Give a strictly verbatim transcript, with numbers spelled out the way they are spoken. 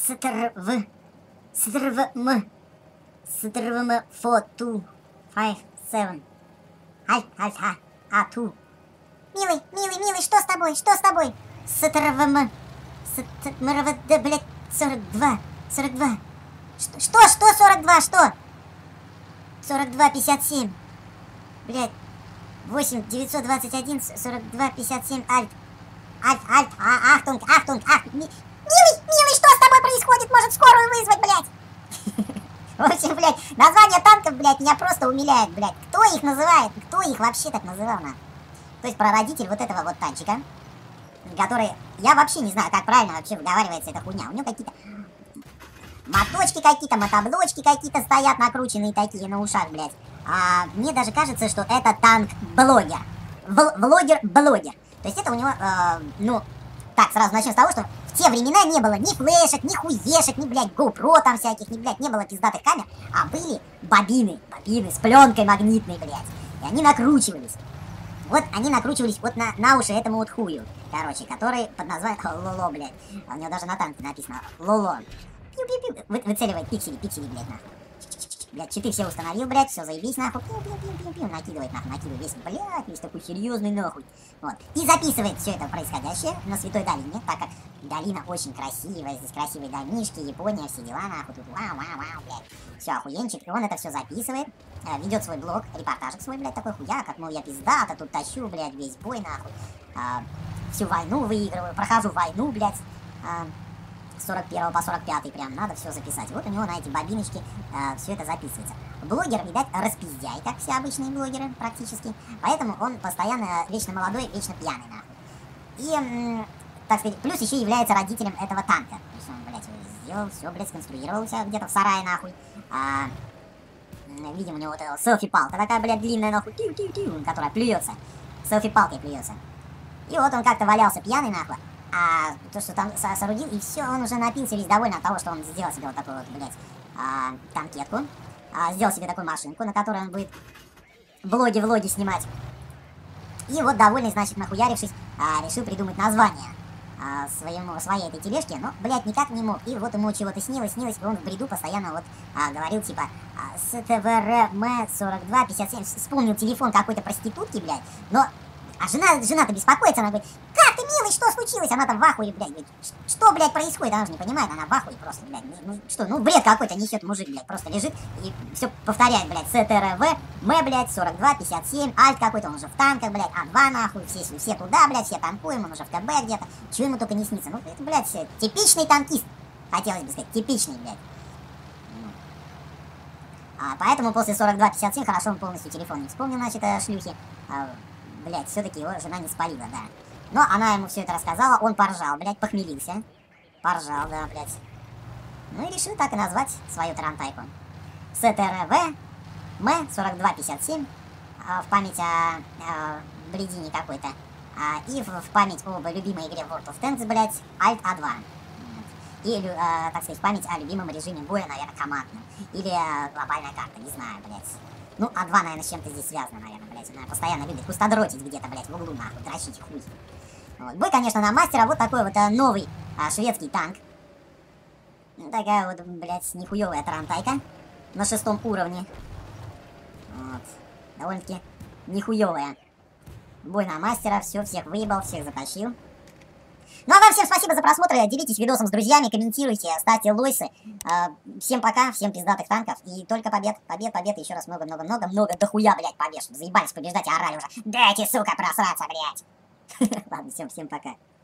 Стрв. Стрвм. Стрвм four two five seven. Альт, альт, а, а, ту. Милый, милый, милый, что с тобой? Что с тобой? Стрвм. Стрвд, блядь, сорок два. сорок два. Что, что, что сорок два, что? сорок два пятьдесят семь. Блядь. восемь девятьсот двадцать один сорок два пятьдесят семь. Альт. Альт, альт, а, ахтунг, ахтунг, ахтунг. Милый, милый, что с тобой происходит? Может, скорую вызвать, блядь? В общем, блядь, название танков, блядь, меня просто умиляет, блядь. Кто их называет? Кто их вообще так называл, на? То есть прародитель вот этого вот танчика, который... Я вообще не знаю, как правильно вообще выговаривается эта хуйня. У него какие-то моточки какие-то, мотоблочки какие-то стоят накрученные такие на ушах, блядь. А мне даже кажется, что это танк-блогер. Влогер-блогер. То есть это у него, э, ну... Так, сразу начнем с того, что в те времена не было ни флешек, ни хуешек, ни, блядь, GoPro там всяких, ни, блядь, не было пиздатых камер, а были бобины, бобины с пленкой магнитной, блядь. И они накручивались. Вот они накручивались вот на, на уши этому вот хую, короче, который под названием Лоло, блядь. А у него даже на танке написано Лоло. Пиу-пиу-пиу. Вы, выцеливает пиксели, пиксели, блядь, нахуй. Блядь, читы все установил, блядь, все заебись, нахуй. Пиу-пиу-пиу-пиу-пиу. Накидывает, нахуй, накидывает весь, блядь, весь такой серьезный, нахуй. Вот. И записывает все это происходящее на Святой Долине, так как долина очень красивая, здесь красивые домишки, Япония, все дела, нахуй, тут вау-вау-вау, блядь. Все, охуенчик, и он это все записывает, э, ведет свой блог, репортажик свой, блядь, такой хуя, как, мол, я пиздата, тут тащу, блядь, весь бой, нахуй. Э, всю войну выигрываю, прохожу войну, блядь. Э, с сорок первого по сорок пятый прям надо все записать. Вот у него на эти бобиночки э, все это записывается. Блогер, видать, распиздяй, как все обычные блогеры практически. Поэтому он постоянно вечно молодой, вечно пьяный, нахуй. И, м, так сказать, плюс еще является родителем этого танка. То есть он, блядь, сделал все, блядь, сконструировал себя где-то в сарае, нахуй. А, видим, у него вот эта селфи-палка такая, блядь, длинная, нахуй, тю-тю-тю, которая плюется. Селфи-палкой плюется. И вот он как-то валялся пьяный, нахуй. А то, что там соорудил, и все, он уже напился весь доволен от того, что он сделал себе вот такую вот, блядь, а, танкетку. А, сделал себе такую машинку, на которой он будет влоги-влоги снимать. И вот довольный, значит, нахуярившись, а, решил придумать название а, своему, своей этой тележке, но, блядь, никак не мог. И вот ему чего-то снилось, снилось, и он в бреду постоянно вот а, говорил, типа, а, СТВРМ сорок два пятьдесят семь, вспомнил телефон какой-то проститутки, блядь, но... А жена, жена-то беспокоится, она говорит, как ты, милый, что случилось? Она там в ахуе, блядь, говорит, что, блядь, происходит? Она же не понимает, она в ахуе просто, блядь, ну что, ну бред какой-то несет мужик, блядь, просто лежит и все повторяет, блядь, СТРВ, М, блядь, сорок два пятьдесят семь, Альт какой-то, он уже в танках, блядь, А два, нахуй, все, все туда, блядь, все танкуем, он уже в КБ где-то, чего ему только не снится, ну, это, блядь, типичный танкист, хотелось бы сказать, типичный, блядь. А, поэтому после сорок два пятьдесят семь хорошо он полностью телефон не вспомнил, значит, шлюхи. А, блядь, все-таки его жена не спалила, да. Но она ему все это рассказала, он поржал, блядь, похмелился. Поржал, да, блядь. Ну и решил так и назвать свою тарантайку. СТРВ М сорок два пятьдесят семь а, в память о, о бредине какой-то. А, и в, в память об любимой игре World of Tanks, блядь, Альт А два. И, э, так сказать, в память о любимом режиме боя, наверное, командном. Или э, глобальная карта, не знаю, блядь. Ну, А два, наверное, с чем-то здесь связано, наверное, блядь. Она постоянно любит пустодротить где-то, блядь, в углу, нахуй, дрочить хуй. Вот. Бой, конечно, на мастера. Вот такой вот а, новый а, шведский танк. Ну, такая вот, блядь, нихуевая тарантайка. На шестом уровне. Вот. Довольно-таки нихуевая. Бой на мастера. Все, всех выебал, всех затащил. Ну а вам всем спасибо за просмотр, делитесь видосом с друзьями, комментируйте, ставьте лойсы. Всем пока, всем пиздатых танков и только побед, побед, побед, еще раз много-много-много-много, дохуя, блядь, побед, чтобы заебались побеждать и орали уже. Дайте, сука, просраться, блядь. Ладно, всем, всем пока.